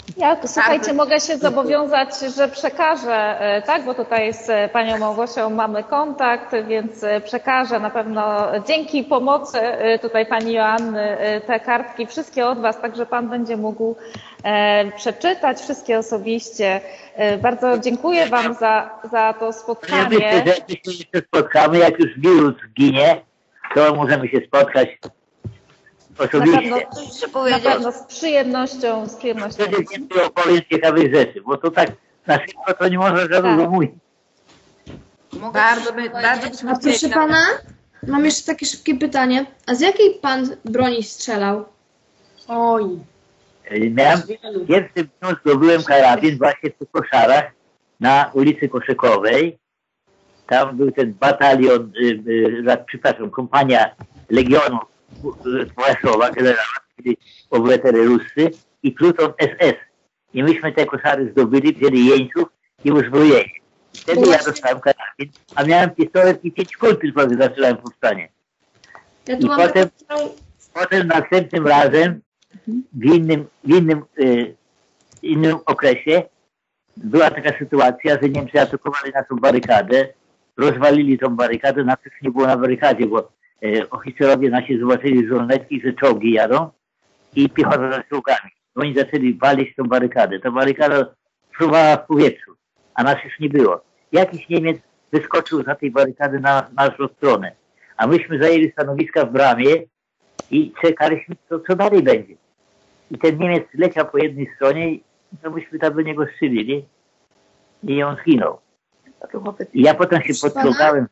Ja, słuchajcie, mogę się zobowiązać, że przekażę, tak, bo tutaj z panią Małgosią mamy kontakt, więc przekażę na pewno dzięki pomocy tutaj pani Joanny te kartki, wszystkie od was, także pan będzie mógł e, przeczytać, wszystkie osobiście. E, bardzo dziękuję wam za, za to spotkanie. Ja myślę, że my się jeszcze spotkamy, jak już wirus zginie, to możemy się spotkać osobiście. Na pewno, na pewno z przyjemnością, z przyjemnością. Wtedy więcej opowiem ciekawych rzeczy, bo to tak na szybko to nie można za dużo mówić. Bardzo, by, bardzo byśmy A proszę pana, mam jeszcze takie szybkie pytanie. A z jakiej pan broni strzelał? Oj. Miałem, w pierwszym dniu zdobyłem karabin właśnie w koszarach na ulicy Koszykowej. Tam był ten batalion, y, y, przepraszam, kompania Legionu Warsowa, generała, czyli obywatele ruscy i pluton S S. I myśmy te koszary zdobyli, wzięli jeńców i uzbrojeni. Wtedy ja dostałem karabin, a miałem pistolet i pięć kul tylko, gdy zaczynałem powstanie. Ja I potem, potem następnym razem w innym, w innym, y, innym okresie była taka sytuacja, że Niemcy atakowali naszą barykadę, rozwalili tą barykadę, nas już nie było na barykadzie, bo e, oficerowie nasi zobaczyli z żołnierki, że czołgi jadą i piechota za czołgami. Oni zaczęli walić tą barykadę. Ta barykada fruwała w powietrzu, a nas już nie było. Jakiś Niemiec wyskoczył za tej barykady na naszą stronę, a myśmy zajęli stanowiska w bramie i czekaliśmy, co, co dalej będzie. I ten Niemiec leciał po jednej stronie i no myśmy tam do niego strzelili i on zginął. I ja potem się podczołgałem.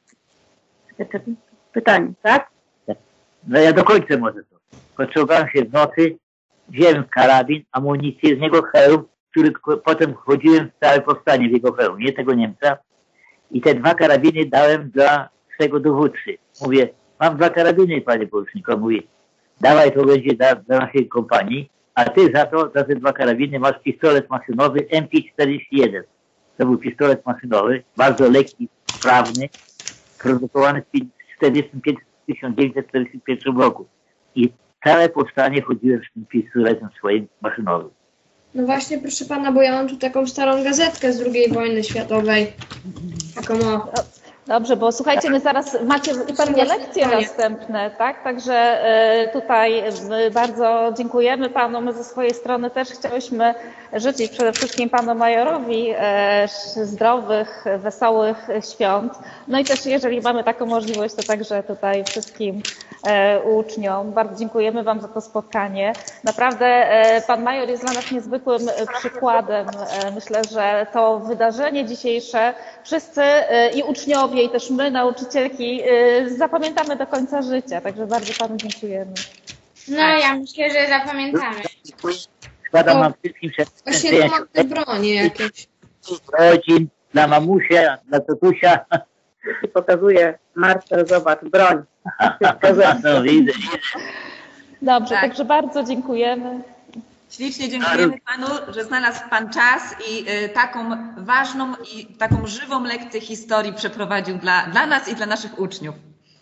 Pytanie, tak? No ja dokończę może to. Podczołgałem się w nocy, wziąłem karabin, amunicję, z niego hełm, który potem wchodziłem w całe powstanie w jego hełm, nie tego Niemca. I te dwa karabiny dałem dla swego dowódcy. Mówię, mam dwa karabiny, panie poruczniku. Mówi, dawaj, to będzie dla, dla naszej kompanii, a ty za to, za te dwa karabiny masz pistolet maszynowy M P czterdzieści jeden. To był pistolet maszynowy, bardzo lekki, sprawny, produkowany w tysiąc dziewięćset czterdziestym pierwszym roku. I całe powstanie chodziłem z tym pistoletem swoim maszynowym. No właśnie, proszę pana, bo ja mam tu taką starą gazetkę z drugiej wojny światowej. Taką o... Dobrze, bo słuchajcie, my zaraz macie pewnie lekcje następne, tak? Także tutaj bardzo dziękujemy panu. My ze swojej strony też chciałyśmy życzyć przede wszystkim panu majorowi zdrowych, wesołych świąt. No i też jeżeli mamy taką możliwość, to także tutaj wszystkim uczniom. Bardzo dziękujemy wam za to spotkanie. Naprawdę pan major jest dla nas niezwykłym przykładem. Myślę, że to wydarzenie dzisiejsze wszyscy i uczniowie, i też my, nauczycielki, zapamiętamy do końca życia. Także bardzo panu dziękujemy. No ja myślę, że zapamiętamy. Składam wam wszystkim Właśnie tu mam te bronie jakieś. rodzin, dla mamusia, dla tatusia. Pokazuje Marcel, zobacz, broń. No widzę, widzę. Dobrze, Tak. także bardzo dziękujemy. Ślicznie dziękujemy panu, że znalazł pan czas i y, taką ważną i taką żywą lekcję historii przeprowadził dla, dla nas i dla naszych uczniów.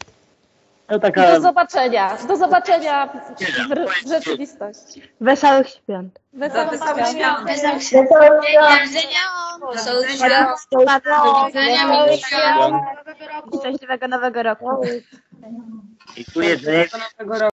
No taka... Do zobaczenia. Do zobaczenia w, w rzeczywistości. Wesołych świąt. Wesołych Wesołych świąt. świąt. Wesołych Do widzenia. Do widzenia. Do widzenia, miłych świąt. I szczęśliwego nowego roku. Dziękuję, że